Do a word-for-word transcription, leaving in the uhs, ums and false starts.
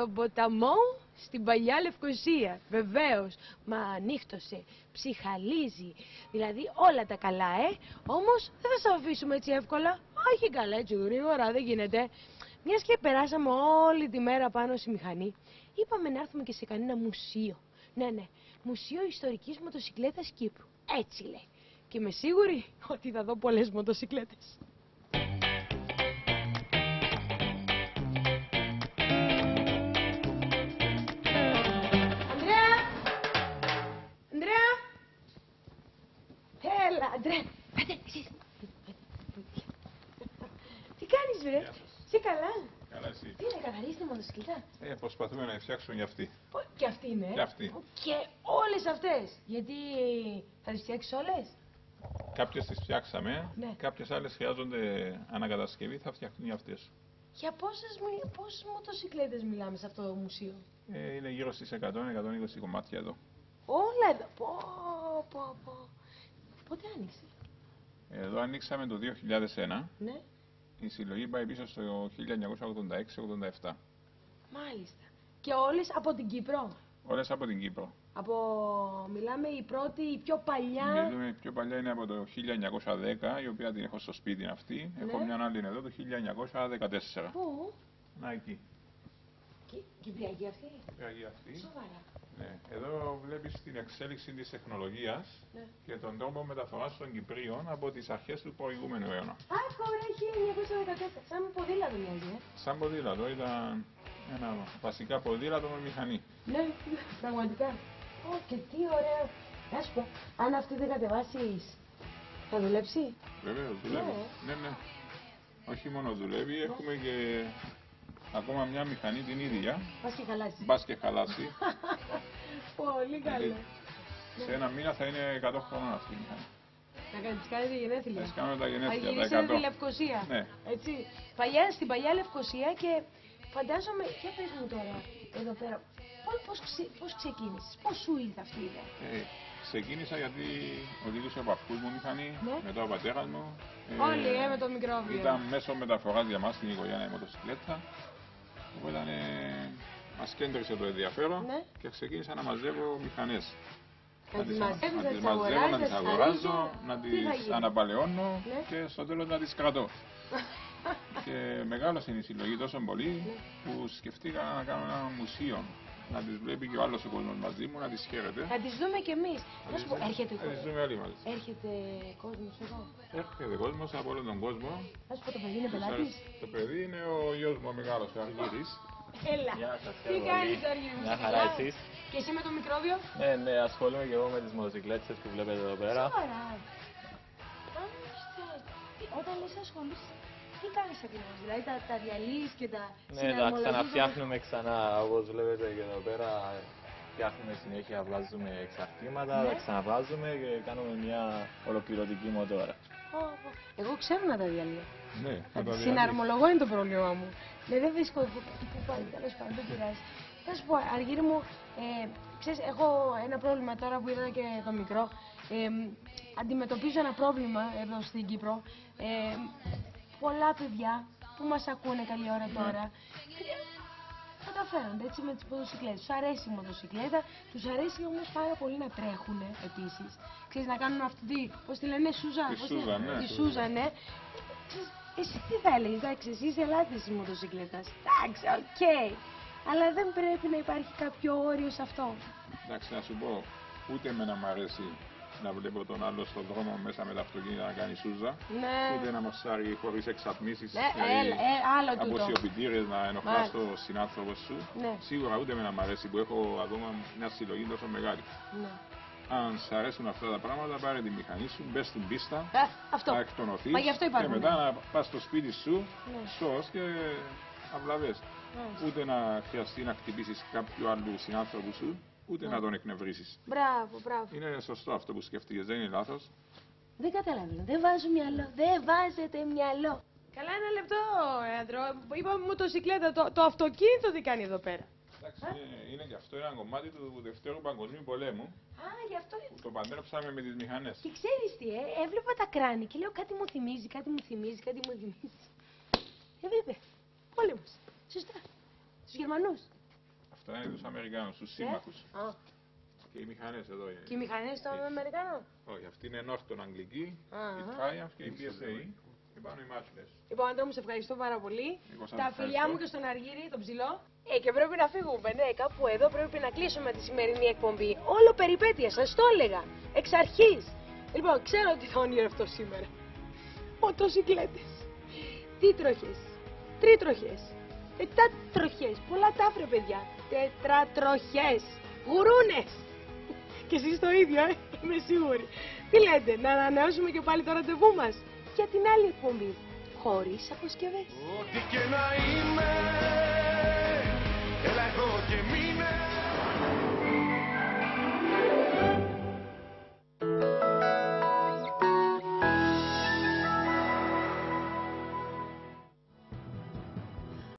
τον ποταμό στην παλιά Λευκοσία, βεβαίως. Μα ανύχτωσε, ψυχαλίζει, δηλαδή όλα τα καλά, ε. Όμως δεν θα σε αφήσουμε έτσι εύκολα. Όχι καλά, έτσι γρήγορα, δεν γίνεται. Μιας και περάσαμε όλη τη μέρα πάνω στη μηχανή, είπαμε να έρθουμε και σε κανένα μουσείο. Ναι, ναι, Μουσείο Ιστορικής Μοτοσυκλέτας Κύπρου. Έτσι λέει. Και είμαι σίγουρη ότι θα δω πολλές μοτοσυκλέτες. Ανδρέα! Ανδρέα! Έλα, Ανδρέα! Πάτε, εσείς! Τι κάνεις, βρε? Είσαι καλά? Καλά, εσύ. Τι είναι, καθαρίζει τη μοτοσυκλέτα? Ε, προσπαθούμε να φτιάξουμε για αυτή. Και αυτή είναι. Και αυτή. Και όλες αυτές. Γιατί θα τις φτιάξεις όλες? Κάποιες τις φτιάξαμε, Ναι. κάποιες άλλες χρειάζονται ανακατασκευή, θα φτιαχτούν για αυτές. Για πόσες, μιλ- πόσες μοτοσυκλέτες μιλάμε σε αυτό το μουσείο? Ε, είναι γύρω στις εκατό με εκατόν είκοσι κομμάτια εδώ. Όλα εδώ. Πω, πω, πω. Πότε άνοιξε? Εδώ ανοίξαμε το δύο χιλιάδες ένα. Ναι. Η συλλογή πάει πίσω στο χίλια εννιακόσια ογδόντα έξι ογδόντα επτά. Μάλιστα. Και όλες από την Κύπρο? Όλες από την Κύπρο. Από... Μιλάμε η πρώτη, η πιο παλιά... Μιλούμε, η πιο παλιά είναι από το χίλια εννιακόσια δέκα, η οποία την έχω στο σπίτι αυτή. Ναι. Έχω μια άλλη εδώ το χίλια εννιακόσια δεκατέσσερα. Πού? Να, εκεί. Κι- Κυπριακή αυτή? Κυπριακή αυτή. Σοβαρά. Ναι. Εδώ βλέπεις την εξέλιξη της τεχνολογίας, Ναι. και τον τρόπο μεταφοράς των Κυπρίων από τις αρχές του προηγούμενου αιώνα. Άκου ρε, χίλια εννιακόσια δεκατέσσερα. Σαν ποδήλατο μοιάζει, ε. Σαν ποδήλατο, ήταν ένα βασικά ποδήλατο με μηχανή. Ναι, πραγματικά. Ω, και τι ωραίο. Να σου πω, αν αυτή δεν κατεβάσεις, θα δουλέψει? Βεβαίως, δουλεύει. Ναι, ναι. Όχι μόνο δουλεύει, έχουμε και ακόμα μια μηχανή την ίδια. Πας και χαλάσει. Μπας και χαλάσει. Πολύ καλό. Σε ένα μήνα θα είναι εκατό χρονών αυτή η μηχανή. Να κάνεις κάνετε γενέθλια. Θα κάνουμε τα Θα γενέθλια, τα γυρίσετε εκατό. τη Λευκοσία. Ναι. Έτσι. Παλιά, στην παλιά Λευκοσία και φαντάζομαι, για πες μου τώρα, εδώ πέρα, πώς, πώς, ξε, πώς ξεκίνησες, πώς σου ήρθε αυτή η ιδέα? Ε, ξεκίνησα γιατί οδήγησε ο παππούς μου μηχανή, Ναι. μετά ο πατέρας μου. Όλοι, ε, με το μικρόβιο. Ήταν μέσω μεταφοράς για μας στην οικογένεια η μοτοσυκλέτα. Οπότε ε, μας κέντρισε το ενδιαφέρον, Ναι. και ξεκίνησα να μαζεύω μηχανές. Να τις μαζεύεις, να να τις τις μαζεύω, αγοράζεις, να τις να τις αγοράζω, χαρίζεις. να Τι θα τις γίνει? αναπαλαιώνω, Ναι. και στο τέλος να τις κρατώ. Και μεγάλωσε η συλλογή τόσο πολύ που σκεφτήκα να κάνω ένα μουσείο. Να τις βλέπει και ο άλλος ο κόσμος μαζί μου, να τις χαίρεται. Θα τις δούμε κι εμείς. Να σου πω, τις- έρχεται να τις δούμε όλοι μαζί. Έρχεται κόσμος εδώ. Έρχεται κόσμος από όλο τον κόσμο. Να σου πω, το παιδί είναι Τους πελάτης. αρέσει. Το παιδί είναι ο γιος μου ο μεγάλος, ο Αργύρης. Έλα. Γεια σας, Τι εγώ κάνεις, πολύ. Αργύρη μου? Μια χαρά, καλά? εσείς? Και εσύ με το μικρόβιο? Ναι, ναι, ασχολούμαι και εγώ με τις μοτοσυκλέτες που βλέπετε εδώ πέρα. Σοβαρά. Άστε. Όταν λες ασχολείσαι, τι κάνεις ακριβώς? Δηλαδή τα, τα διαλύεις και τα Ναι, τα συναρμολογείς? ξαναφτιάχνουμε ξανά, όπως βλέπετε και εδώ πέρα. Φτιάχνουμε συνέχεια, βγάζουμε εξαρτήματα, Ναι. τα ξαναβάζουμε και κάνουμε μια ολοκληρωτική μοτόρα. Πω, πω. Εγώ ξέρω να τα διαλύω. Ναι, Θα θα τη τα συναρμολογώ είναι το πρόβλημά μου. Ναι, δεν βρίσκω που πάει, τέλος πάντων, δεν πειράζει. Θα σου πω, Αργύρη μου, ε, ξέρεις, έχω ένα πρόβλημα τώρα που είδα και το μικρό. Ε, αντιμετωπίζω ένα πρόβλημα εδώ στην Κύπρο. Ε, πολλά παιδιά που μας ακούνε καλή ώρα τώρα, ε, καταφέρονται έτσι με τις μοτοσυκλέτες. Τους αρέσει η μοτοσυκλέτα, τους αρέσει όμως πάρα πολύ να τρέχουν επίσης. Ξέρεις, να κάνουν αυτή τη, πώς τη λένε, Σούζα. Τη πώς Σούζα, ναι. Τη Σούζα, ναι. Ξέρεις, εσύ τι θα έλεγες, εντάξει, εσύ είσαι ελάτης της μοτοσυκλέτας. Εντάξει, οκ. Αλλά δεν πρέπει να υπάρχει κάποιο όριο σε αυτό. Εντάξει, να σου πω, ούτε εμένα μ' αρέσει να βλέπω τον άλλο στον δρόμο μέσα με τα αυτοκίνητα να κάνει σούζα. Ναι. Ούτε να μασάρει χωρίς εξατμίσεις, Ναι, έλα, ε, άλλο από τούτο. σιωπητήρες να ενοχλάς Μάλιστα. τον συνάνθρωπο σου. Ναι. Σίγουρα ούτε εμένα μ' αρέσει που έχω ακόμα μια συλλογή τόσο μεγάλη. Ναι. Αν σ' αρέσουν αυτά τα πράγματα, πάρε τη μηχανή σου, μπες στην πίστα, Ε, αυτό. να εκτονωθείς, Μα γι' αυτό και υπάρχουν. μετά να πας στο σπίτι σου, Ναι. σως και αυλαβές. Μάλιστα. Ούτε να χρειαστεί να χτυπήσεις κάποιου άλλου συνάνθρωπου σου, ούτε να τον εκνευρίσεις. Μπράβο, μπράβο. Είναι σωστό αυτό που σκέφτηκες, δεν είναι λάθος. Δεν καταλαβαίνω. Δεν βάζω μυαλό. Δεν βάζετε μυαλό. Καλά, ένα λεπτό, Άντρο. Είπαμε μοτοσυκλέτα. Το, το αυτοκίνητο τι κάνει εδώ πέρα? Εντάξει, είναι, είναι και αυτό ένα κομμάτι του Δευτέρου Παγκοσμίου Πολέμου Α, γι' αυτό. που το παντρέψαμε με τις μηχανές. Και ξέρεις τι, ε, έβλεπα τα κράνη και λέω κάτι μου θυμίζει, κάτι μου θυμίζει, κάτι μου θυμίζει. Ε, βέβαια. Πόλεμος. Σωστά. Στους Γερμανούς. Αυτά είναι τους Αμερικάνους, τους σύμμαχους. Α, Και οι μηχανές εδώ είναι. και οι μηχανές των Αμερικανών. Όχι, αυτή είναι Norton Αγγλική, Α, η α. Triumph και η πι ες έι. Και πάνω οι Machines. Λοιπόν, Άντρα μου, σε ευχαριστώ πάρα πολύ. Εγώ σας Τα φιλιά ευχαριστώ. μου και στον Αργύρι, τον ψηλό. Ε, και πρέπει να φύγουμε, ναι, κάπου εδώ πρέπει να κλείσουμε τη σημερινή εκπομπή. Όλο περιπέτεια, σας το έλεγα. Εξ αρχής. Λοιπόν, ξέρω τι θα ονειρευτώ σήμερα. Μοτοσυκλέτες. Τίτροχες. Τρίτροχες. Τετάτροχες. Πολλά τάφρε, παιδιά. Τετράτροχες. Γουρούνες. Και εσείς το ίδιο, ε, είμαι σίγουρη. Τι λέτε, να ανανεώσουμε και πάλι το ραντεβού μας για την άλλη εκπομπή. Χωρίς αποσκευές. Ό,τι και